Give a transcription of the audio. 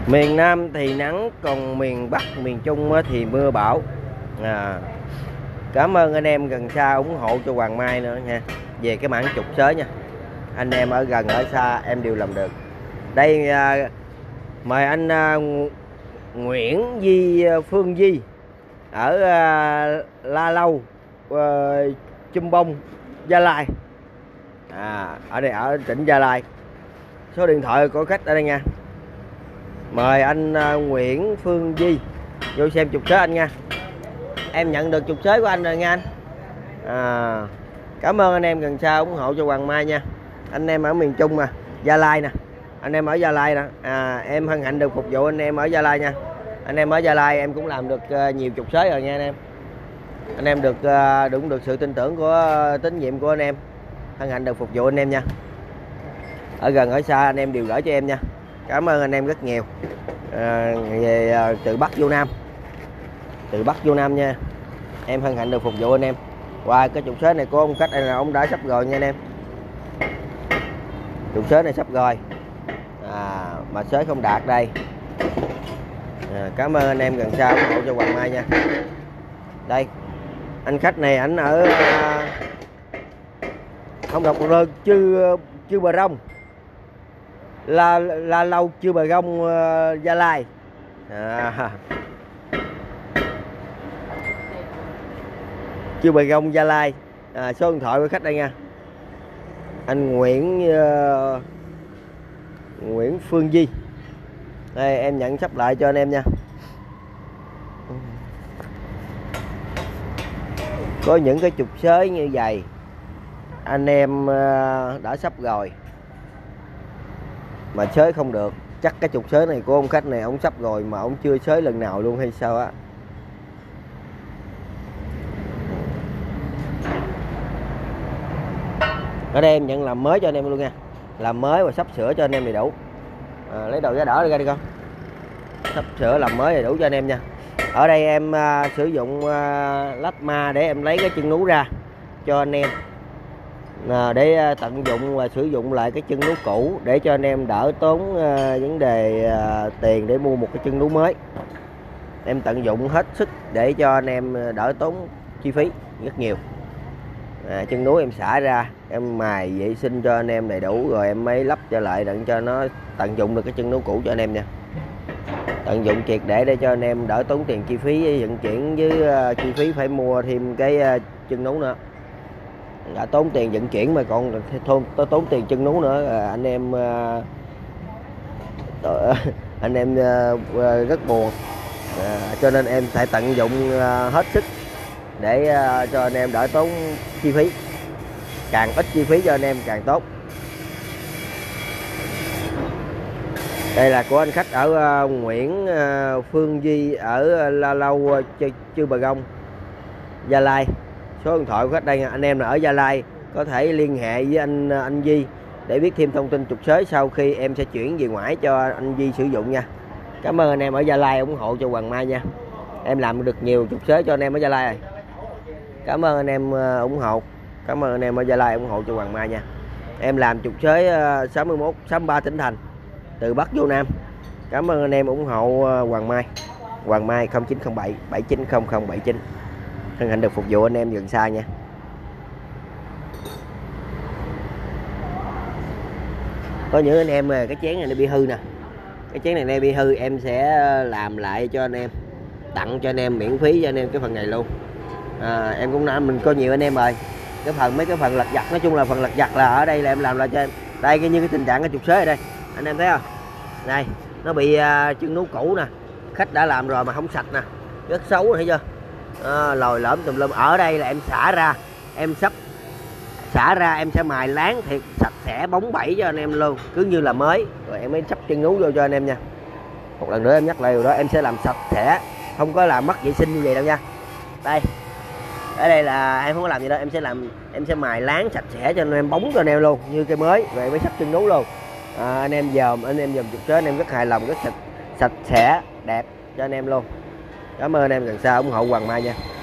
Miền Nam thì nắng, còn miền Bắc, miền Trung thì mưa bão. Cảm ơn anh em gần xa ủng hộ cho Hoàng Mai nữa nha. Về cái mảng trục sới nha, anh em ở gần ở xa em đều làm được. Đây mời anh Nguyễn Phương Di ở La Lâu, Chum Bông, Gia Lai. Ở đây ở tỉnh Gia Lai. Số điện thoại của khách ở đây nha. Mời anh Nguyễn Phương Di vô xem trục sới anh nha. Em nhận được trục sới của anh rồi nha anh. Cảm ơn anh em gần xa ủng hộ cho Hoàng Mai nha. Anh em ở miền Trung Gia Lai nè. Anh em ở Gia Lai nè. Em hân hạnh được phục vụ anh em ở Gia Lai nha. Anh em ở Gia Lai em cũng làm được nhiều trục sới rồi nha anh em. Anh em đúng được sự tin tưởng của tín nhiệm của anh em. Hân hạnh được phục vụ anh em nha. Ở gần ở xa anh em đều gửi cho em nha. Cảm ơn anh em rất nhiều. Về từ Bắc vô Nam. Từ Bắc vô Nam nha. Em hân hạnh được phục vụ anh em. Qua cái trục sới này của ông khách này là ông đã sắp rồi nha anh em. Trục sới này sắp rồi. Mà sới không đạt đây. Cảm ơn anh em gần xa ủng hộ cho Hoàng Mai nha. Đây. Anh khách này ảnh ở không đọc được Chư Bờ Rông. La Lâu Chư Bờ Rông, Gia Lai. Chư Bờ Rông, Gia Lai. Số điện thoại của khách đây nha. Anh Nguyễn Phương Di. Đây em nhận sắp lại cho anh em nha. Có những cái trục sới như vậy anh em đã sắp rồi mà sới không được. Chắc cái trục sới này của ông khách này ông sắp rồi mà ông chưa sới lần nào luôn hay sao á. Ở đây em nhận làm mới cho anh em luôn nha. Làm mới và sắp sửa cho anh em đầy đủ. Lấy đầu giá đỏ ra đi con. Sắp sửa làm mới đầy đủ cho anh em nha. Ở đây em sử dụng lát ma để em lấy cái chân nú ra cho anh em. Để tận dụng và sử dụng lại cái chân nú cũ để cho anh em đỡ tốn vấn đề tiền để mua một cái chân nú mới. Em tận dụng hết sức để cho anh em đỡ tốn chi phí rất nhiều. Chân nú em xả ra, em mài vệ sinh cho anh em đầy đủ rồi em mới lắp trở lại để cho nó tận dụng được cái chân nú cũ cho anh em nha. Tận dụng triệt để cho anh em đỡ tốn tiền chi phí vận chuyển với chi phí phải mua thêm cái chân nú nữa. Đã tốn tiền vận chuyển mà còn tốn tiền chân nú nữa, anh em rất buồn. Cho nên em phải tận dụng hết sức để cho anh em đỡ tốn chi phí. Càng ít chi phí cho anh em càng tốt. Đây là của anh khách ở Nguyễn Phương Di ở La Lâu, Chư Bờ Rông, Gia Lai. Số điện thoại của khách đây, anh em là ở Gia Lai có thể liên hệ với anh Di để biết thêm thông tin trục sới sau khi em sẽ chuyển về ngoại cho anh Di sử dụng nha. Cảm ơn anh em ở Gia Lai ủng hộ cho Hoàng Mai nha. Em làm được nhiều trục sới cho anh em ở Gia Lai rồi. Cảm ơn anh em ủng hộ. Cảm ơn anh em ở Gia Lai ủng hộ cho Hoàng Mai nha. Em làm trục sới 63 tỉnh thành từ Bắc vô Nam. Cảm ơn anh em ủng hộ Hoàng Mai. Hoàng Mai 0907 790079. Hân hạnh được phục vụ anh em gần xa nha. Có những anh em cái chén này nó bị hư nè. Cái chén này bị hư em sẽ làm lại cho anh em, tặng cho anh em miễn phí cho anh em cái phần này luôn. Em cũng nói mình có nhiều anh em rồi. Mấy cái phần lặt vặt, nói chung là phần lặt vặt là ở đây là em làm lại cho em. Đây như cái tình trạng cái trục sới ở đây. Anh em thấy không? Đây, nó bị chân nú cũ nè. Khách đã làm rồi mà không sạch nè. Rất xấu rồi thấy chưa? Lồi lõm tùm lum. Ở đây là em xả ra, em sắp xả ra em sẽ mài láng thiệt sạch sẽ bóng bẩy cho anh em luôn, cứ như là mới. Rồi em mới sắp chân nú vô cho anh em nha. Một lần nữa em nhắc lại điều đó, em sẽ làm sạch sẽ, không có làm mất vệ sinh như vậy đâu nha. Đây, ở đây là em không có làm gì đâu, em sẽ mài láng sạch sẽ cho anh em, bóng cho anh em luôn như cây mới, rồi mới sắp chân nú luôn. Anh em dòm trục sới anh em rất hài lòng, rất sạch sẽ đẹp cho anh em luôn. Cảm ơn anh em gần xa ủng hộ Hoàng Mai nha.